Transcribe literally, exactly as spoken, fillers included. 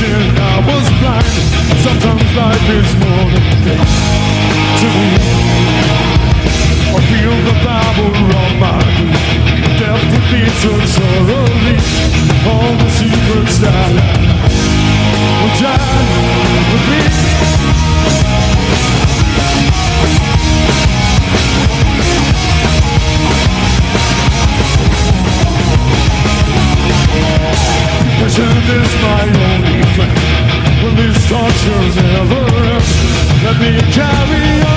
wishing I was blind. Sometimes life is more than death to me. I feel the power of my grief. Death defeats so thoroughly all the secrets that will die with me. Depression is my only friend. Will this torture never end? Let me carry on.